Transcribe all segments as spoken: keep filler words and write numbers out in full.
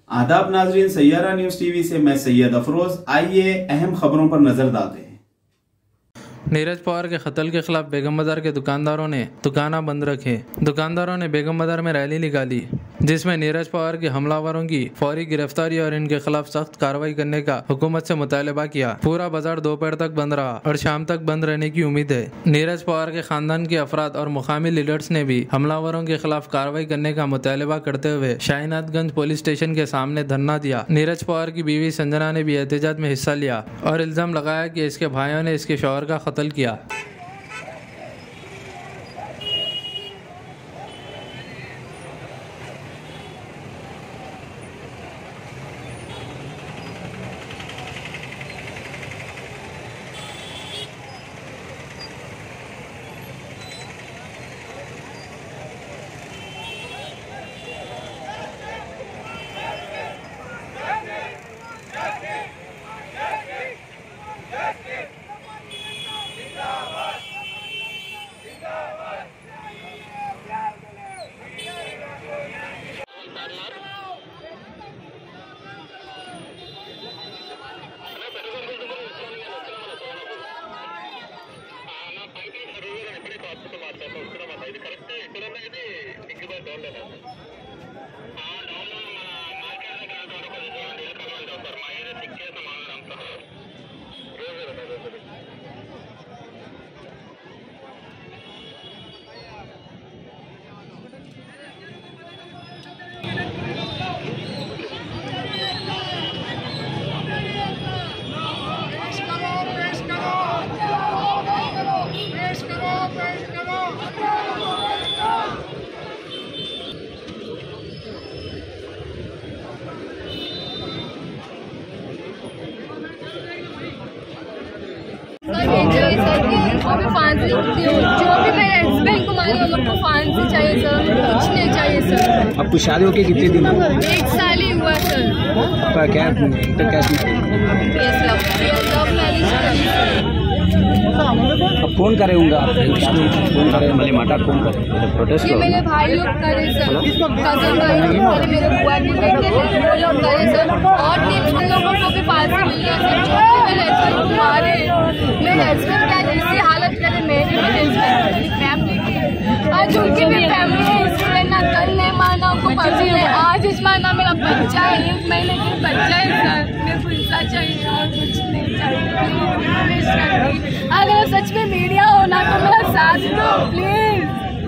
आदाब नाजरीन, Saiyaara news TV से मैं सैयद अफरोज। आइए अहम खबरों पर नजर डालते हैं। नीरज पवार के कत्ल के खिलाफ बेगम बाजार के दुकानदारों ने दुकाना बंद रखे। दुकानदारों ने बेगम बाजार में रैली निकाली जिसमें नीरज पवार के हमलावरों की फौरी गिरफ्तारी और इनके खिलाफ सख्त कार्रवाई करने का हुकूमत से मुतालबा किया। पूरा बाजार दोपहर तक बंद रहा और शाम तक बंद रहने की उम्मीद है। नीरज पवार के खानदान के अफराद और मुकामी लीडर्स ने भी हमलावरों के खिलाफ कार्रवाई करने का मुतालबा करते हुए शाहीनाथगंज पुलिस स्टेशन के सामने धरना दिया। नीरज पवार की बीवी संजना ने भी एहतजाज में हिस्सा लिया और इल्जाम लगाया कि इसके भाइयों ने इसके शौहर का कत्ल किया। फांसी जो भी मेरे हस्बैंड को मारे उन लोग को फांसी चाहिए सर, कुछ नहीं चाहिए सर। आपको शादी होके कितने दिन हुए? एक साल ही हुआ सर। आपका क्या इंटर कैसे? अब कौन करे होगा? कौन करे? मले माटा कौन करे? प्रोटेस्ट ये मेरे भाई लोग करे सर, कजन भाई लोग करे, मेरे बुआ के बेटे वो लोग करे सर, और तीन लोगों को भी फांसी मिल गया सर। जो भी मेरे हस्बैंड को मारे, मेरे हस्बैंड क्या ऐसी हालत करे, मेरी मेरे हस्बैंड फैमिली की, आज उनकी भी फैमिली है, इसलिए ना कल नहीं मारना उनको फांसी है, आज इस मारना। मेरा बच्चा है, एक महीने का बच्चा है सर, मेरे को इंसा चाहिए और कुछ नहीं चाहिए। अगर सच में मीडिया होना तो मेरा साथ दो प्लीज।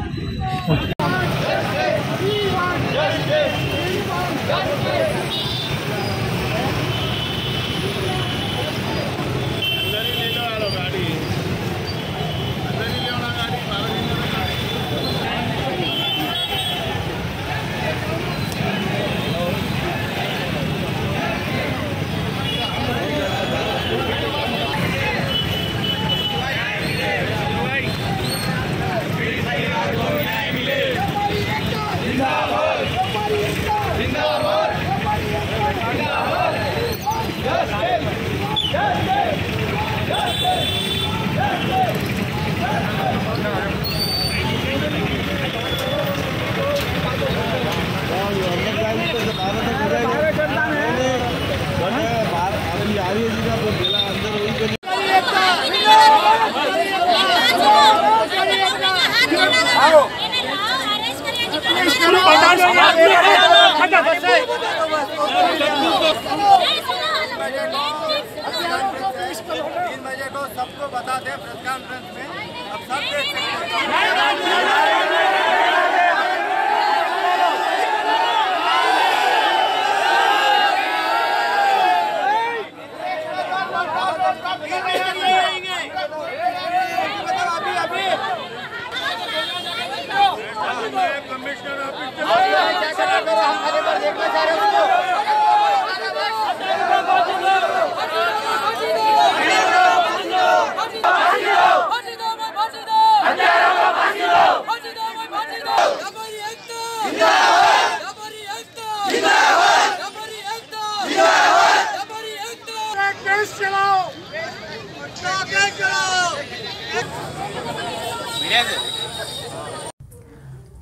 तीन बजे को सबको बता दें प्रेस कॉन्फ्रेंस में, अब सब देख सकते कमिश्नर ऑफिस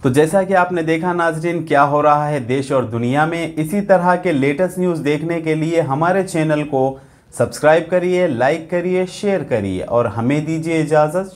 तो जैसा कि आपने देखा नाजरीन, क्या हो रहा है देश और दुनिया में, इसी तरह के लेटेस्ट न्यूज़ देखने के लिए हमारे चैनल को सब्सक्राइब करिए, लाइक करिए, शेयर करिए और हमें दीजिए इजाज़त।